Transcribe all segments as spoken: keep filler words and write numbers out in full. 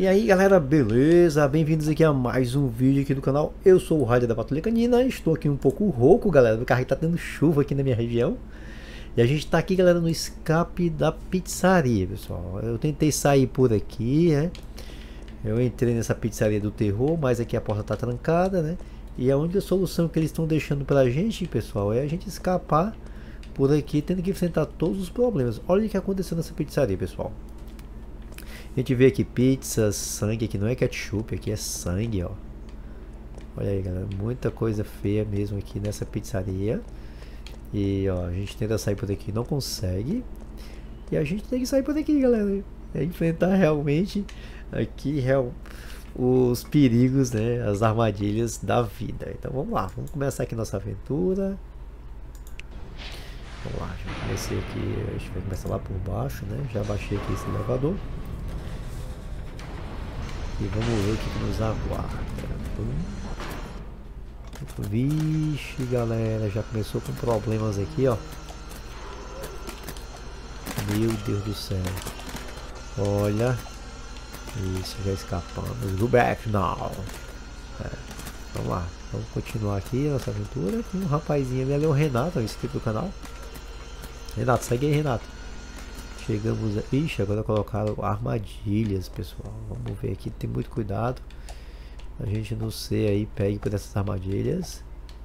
E aí galera, beleza? Bem-vindos aqui a mais um vídeo aqui do canal. Eu sou o Raider da Patrulha Canina. Estou aqui um pouco rouco, galera, do carro tá tendo chuva aqui na minha região. E a gente tá aqui, galera, no escape da pizzaria, pessoal. Eu tentei sair por aqui, né? Eu entrei nessa pizzaria do terror, mas aqui a porta tá trancada, né? E a única solução que eles estão deixando pra gente, pessoal, é a gente escapar por aqui, tendo que enfrentar todos os problemas. Olha o que aconteceu nessa pizzaria, pessoal. A gente vê aqui pizza, sangue, aqui não é ketchup, aqui é sangue, ó. Olha aí, galera, muita coisa feia mesmo aqui nessa pizzaria. E, ó, a gente tenta sair por aqui, não consegue. E a gente tem que sair por aqui, galera. É enfrentar realmente aqui real, os perigos, né, as armadilhas da vida. Então vamos lá, vamos começar aqui nossa aventura. Vamos lá, já comecei aqui, a gente vai começar lá por baixo, né? Já baixei aqui esse elevador. E vamos ver o que, que nos aguarda. Vixe, galera, já começou com problemas aqui, ó. Meu Deus do céu. Olha. Isso, já escapamos. Go back now. É, vamos lá, vamos continuar aqui a nossa aventura. Tem um rapazinho ali, ali é o Renato, é o inscrito do canal. Renato, segue aí, Renato. Chegamos a... Ixi, agora colocaram armadilhas, pessoal. Vamos ver aqui, tem muito cuidado. A gente não ser aí, pegue por essas armadilhas.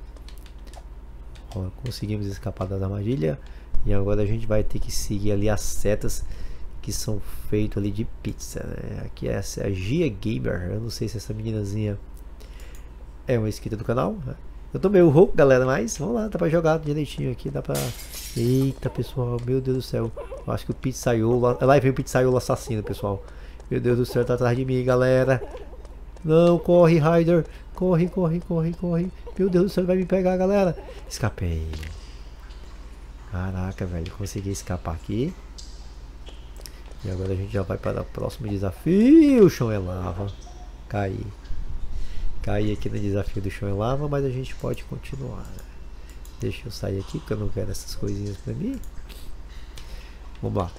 Ó, conseguimos escapar das armadilhas. E agora a gente vai ter que seguir ali as setas que são feitas ali de pizza, né? Aqui essa é a Gia Gamer. Eu não sei se essa meninazinha é uma inscrita do canal. Eu tô meio rouco, galera, mas vamos lá, dá pra jogar direitinho aqui, dá pra... Eita, pessoal, meu Deus do céu. Eu acho que o pizzaiolo... Lá vem o pizzaiolo assassino, pessoal. Meu Deus do céu, tá atrás de mim, galera. Não, corre, Ryder. Corre, corre, corre, corre. Meu Deus do céu, ele vai me pegar, galera. Escapei. Caraca, velho, consegui escapar aqui. E agora a gente já vai para o próximo desafio. O chão é lava. Caí. Caí aqui no desafio do chão é lava, mas a gente pode continuar, né? Deixa eu sair aqui, porque eu não quero essas coisinhas pra mim. Vamos lá.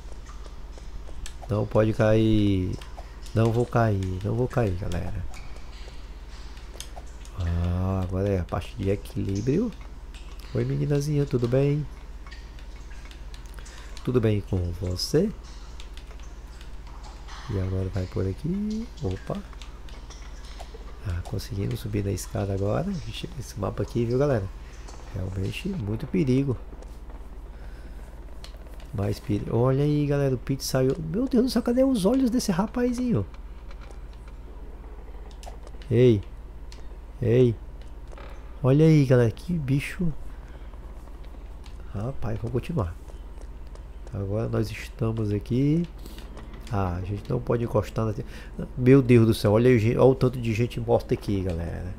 Não pode cair. Não vou cair, não vou cair, galera. Ah, agora é a parte de equilíbrio. Oi, meninazinha, tudo bem? Tudo bem com você? E agora vai por aqui. Opa. Ah, conseguimos subir na escada agora. Esse mapa aqui, viu, galera? Realmente muito perigo. Mais perigo. Olha aí, galera, o Pete saiu. Meu Deus do céu, cadê os olhos desse rapazinho? Ei. Ei. Olha aí, galera, que bicho. Rapaz, vamos continuar. Agora nós estamos aqui. Ah, a gente não pode encostar na... Meu Deus do céu, olha, olha o tanto de gente morta aqui, galera.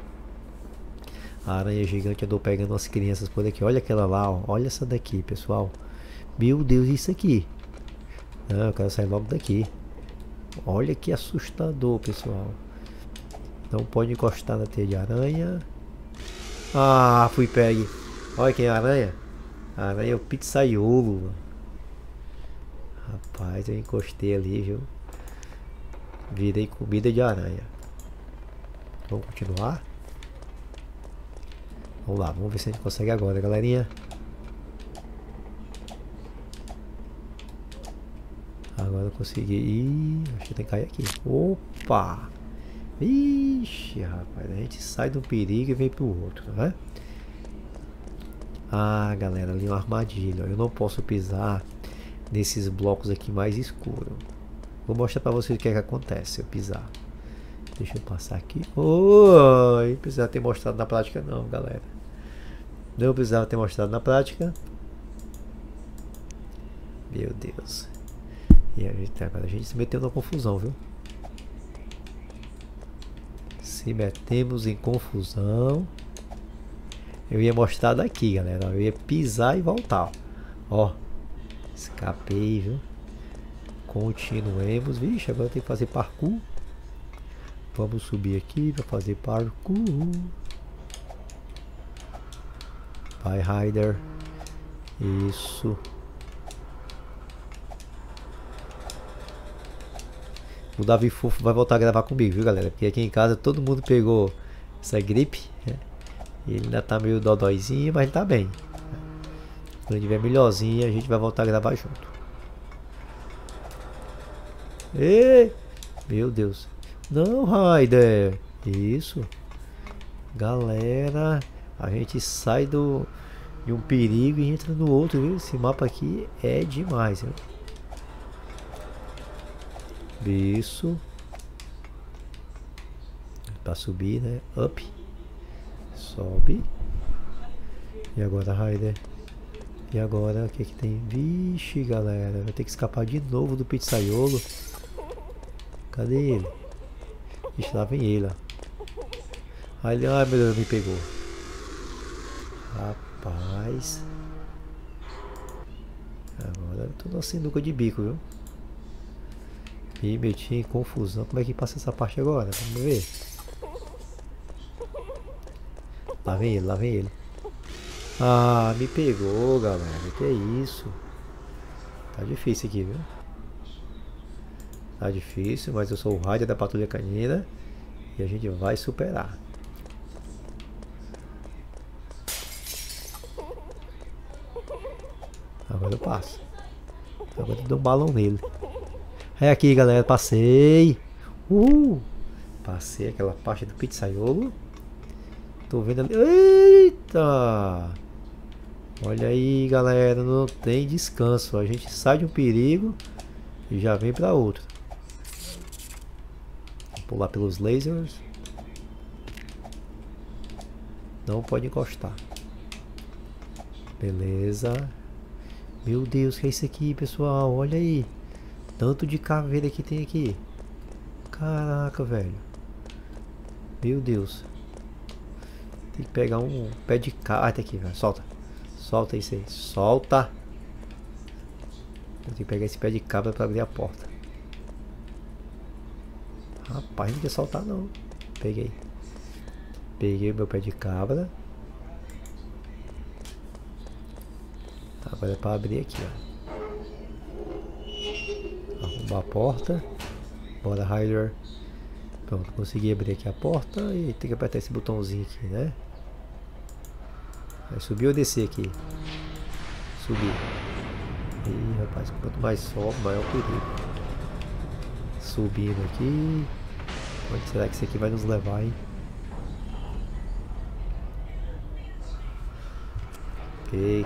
A aranha gigante andou pegando as crianças por aqui. Olha aquela lá, ó. Olha essa daqui, pessoal. Meu Deus, isso aqui. Não, eu quero sair logo daqui. Olha que assustador, pessoal. Não pode encostar na teia de aranha. Ah, fui pegue. Olha quem é a aranha. A aranha é o pizzaiolo. Rapaz, eu encostei ali, viu? Virei comida de aranha. Vamos continuar? Vamos lá, vamos ver se a gente consegue agora, galerinha. Agora eu consegui. Ih, acho que tem que cair aqui. Opa! Ixi, rapaz, a gente sai de um perigo e vem pro outro, né? Ah, galera, ali é uma armadilha. Eu não posso pisar nesses blocos aqui mais escuros. Vou mostrar pra vocês o que é que acontece se eu pisar. Deixa eu passar aqui. Oi, precisava ter mostrado na prática não, galera. Não precisava ter mostrado na prática. Meu Deus. E a gente, agora a gente se meteu na confusão, viu? Se metemos em confusão. Eu ia mostrar daqui, galera. Eu ia pisar e voltar. Ó. Escapei, viu? Continuemos. Vixe, agora tem que fazer parkour. Vamos subir aqui para fazer parkour. Vai, Ryder. Isso. o Davi Fofo vai voltar a gravar comigo, viu, galera? Porque aqui em casa todo mundo pegou essa gripe, né? Ele ainda tá meio dodóizinho, mas ele tá bem. Quando ele tiver melhorzinho, a gente vai voltar a gravar junto. Ei! Meu Deus. Não, Raider. Isso. Galera, a gente sai do, de um perigo e entra no outro, viu? Esse mapa aqui é demais, viu? Isso. Pra subir, né? Up. Sobe. E agora, Raider? E agora, o que que tem? Vixe, galera. Vai ter que escapar de novo do pizzaiolo. Cadê ele? Vixe, lá vem ele, ó. Ai, ele, ai meu Deus, me pegou. Rapaz. Agora eu tô numa sinuca de bico, viu? Me meti em confusão. Como é que passa essa parte agora? Vamos ver. Lá vem ele, lá vem ele. Ah, me pegou, galera. Que é isso? Tá difícil aqui, viu? Tá difícil, mas eu sou o Raider da Patrulha Canina. E a gente vai superar. Agora eu passo. Agora eu dou um balão nele. É aqui, galera. Passei. Uh! Passei aquela parte do pizzaiolo. Tô vendo ali. Eita! Olha aí, galera. Não tem descanso. A gente sai de um perigo e já vem pra outro. Vou pular pelos lasers. Não pode encostar. Beleza. Meu Deus, que é isso aqui, pessoal? Olha aí. Tanto de caveira que tem aqui. Caraca, velho. Meu Deus. Tem que pegar um pé de cabra. Ah, tá aqui, velho. Solta. Solta isso aí. Solta. Eu tenho que pegar esse pé de cabra pra abrir a porta. Rapaz, não quer soltar não. Peguei. Peguei o meu pé de cabra. Agora é para abrir aqui, ó. Arrumar a porta. Bora, Raider. Pronto, consegui abrir aqui a porta e tem que apertar esse botãozinho aqui, né? Vai subir ou descer aqui? Subir. Ih, rapaz, quanto mais sobe, maior o perigo. Subindo aqui. Onde será que isso aqui vai nos levar, hein? Que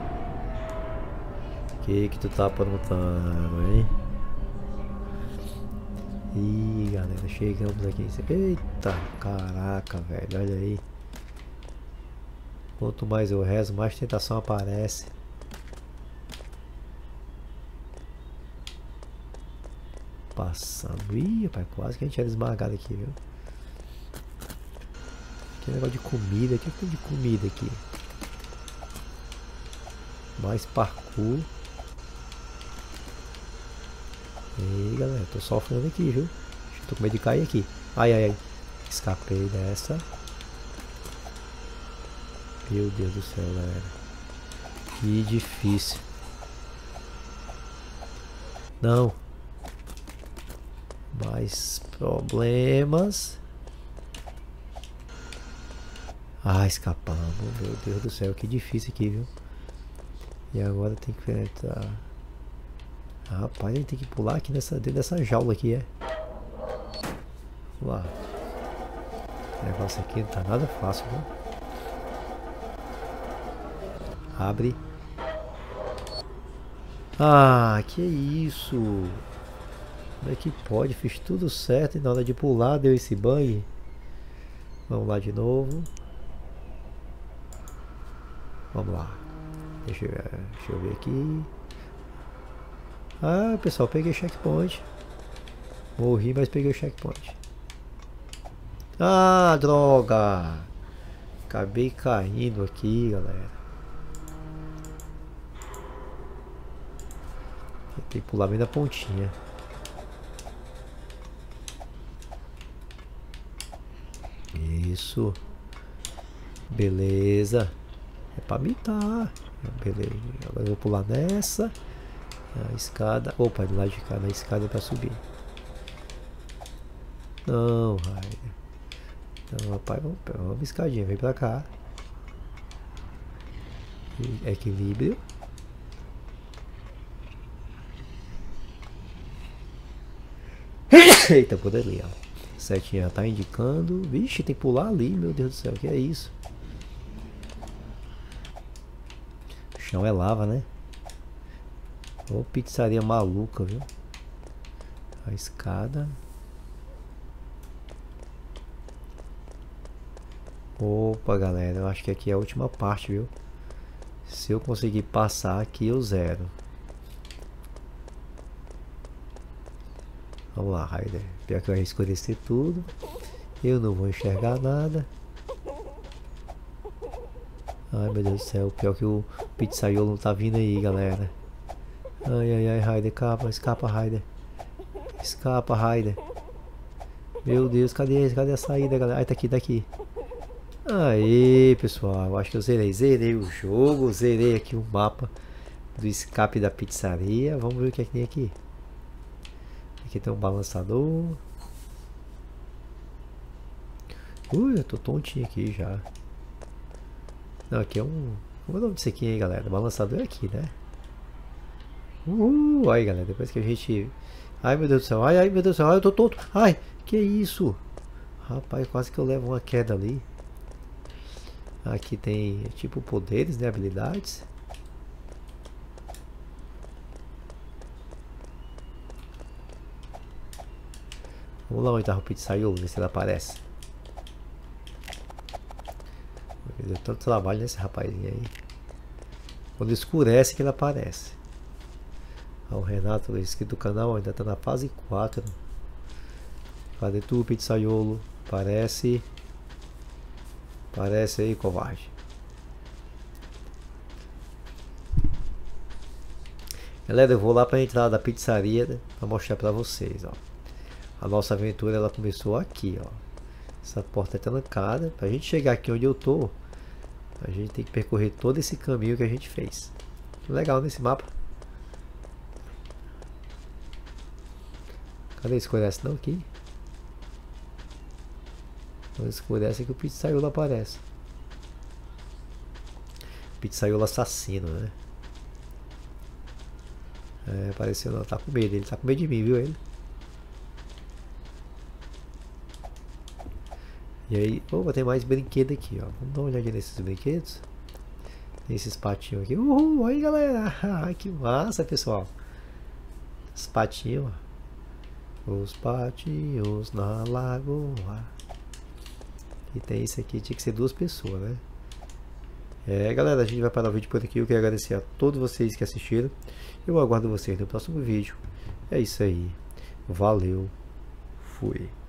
que que tu tá aprontando, hein? Ih, galera, chegamos aqui. Eita, caraca, velho, olha aí. Quanto mais eu rezo, mais tentação aparece. Passando. Ih, rapaz, quase que a gente era esmagado aqui, viu? Que negócio de comida. O que tem de comida aqui? Mais parkour. Ei, galera, tô sofrendo aqui, viu? Tô com medo de cair aqui. Ai, ai, ai. Escapei dessa. Meu Deus do céu, galera. Que difícil. Não. Mais problemas. Ah, escapamos. Meu Deus do céu, que difícil aqui, viu? E agora tem que enfrentar. Ah, rapaz, a gente tem que pular aqui nessa, dentro dessa jaula aqui, é. Vamos lá. O negócio aqui não tá nada fácil, viu? Abre. Ah, que isso? Como é que pode? Fiz tudo certo e na hora de pular deu esse bug. Vamos lá de novo. Vamos lá. Deixa eu, deixa eu ver aqui. Ah, pessoal, peguei checkpoint. Morri, mas peguei o checkpoint. Ah, droga! Acabei caindo aqui, galera. Tem que pular bem da pontinha. Isso. Beleza. É pra mitar. Beleza. Agora eu vou pular nessa. A escada. Opa, do lado de cá, na escada pra subir. não, Raider. Então, rapaz, vamos, vamos escadinha, vem pra cá. Equilíbrio. Eita, por ali, ó. Setinha tá indicando. Vixe, tem que pular ali, meu Deus do céu, que é isso? O chão é lava, né? Ô, pizzaria maluca, viu? A escada. Opa, galera, eu acho que aqui é a última parte, viu? Se eu conseguir passar aqui, eu zero. Vamos lá, Raider. Pior que vai escurecer tudo. Eu não vou enxergar nada. Ai, meu Deus do céu. Pior que o pizzaiolo tá vindo aí, galera. Ai, ai, ai, Raider. Escapa, escapa, Raider. Escapa, Raider. Meu Deus, cadê, cadê a saída, galera? Ai, tá aqui, tá aqui. Aê, pessoal. Acho que eu zerei. Zerei o jogo. Zerei aqui o mapa do escape da pizzaria. Vamos ver o que é que tem aqui. Aqui tem um balançador. Ui, eu tô tontinho aqui já. Não, aqui é um... Como é o nome disso aqui, hein, galera? Balançador é aqui, né? Uh, aí, galera, depois que a gente... Ai, meu Deus do céu. Ai, ai, meu Deus do céu. Ai, eu tô tonto. Ai, que isso? Rapaz, quase que eu levo uma queda ali. Aqui tem, tipo, poderes, né? Habilidades. Vamos lá onde tá o pizzaiolo, ver se ele aparece. Deu tanto trabalho nesse rapazinho aí. Quando escurece que ele aparece. Ah, o Renato, inscrito do canal, ainda tá na fase quatro. Cadê tu, pizzaiolo? Parece. Parece aí, covarde. Galera, eu vou lá pra entrada da pizzaria, né, pra mostrar pra vocês, ó. A nossa aventura, ela começou aqui, ó. Essa porta é trancada. Pra gente chegar aqui onde eu tô, a gente tem que percorrer todo esse caminho que a gente fez. Legal nesse mapa. Cadê? Escurece não aqui? Não escurece que o pizzaiolo aparece. Pizzaiolo assassino, né? É, apareceu não, tá com medo, ele tá com medo de mim, viu ele? E aí, opa, tem mais brinquedo aqui, ó. Vamos dar uma olhadinha nesses brinquedos. Tem esses patinhos aqui. Uhul, aí galera, que massa, pessoal. Os patinhos, ó. Os patinhos na lagoa. E tem esse aqui, tinha que ser duas pessoas, né? É, galera, a gente vai parar o vídeo por aqui. Eu quero agradecer a todos vocês que assistiram. Eu aguardo vocês no próximo vídeo. É isso aí. Valeu. Fui.